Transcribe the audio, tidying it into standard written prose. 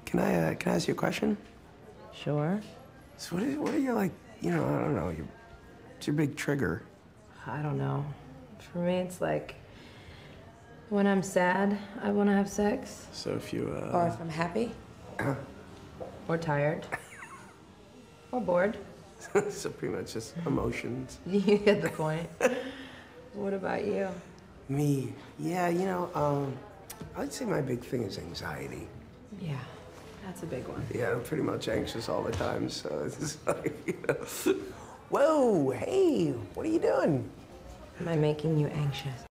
Can I ask you a question? Sure. So what are your, like, I don't know, what's your big trigger? I don't know. For me, it's like when I'm sad, I want to have sex. So if you, Or if I'm happy. Or tired. Or bored. So pretty much just emotions. You get the point. What about you? Me? Yeah, I'd say my big thing is anxiety. Yeah, that's a big one. Yeah, I'm pretty much anxious all the time, so it's like, Whoa, hey, what are you doing? Am I making you anxious?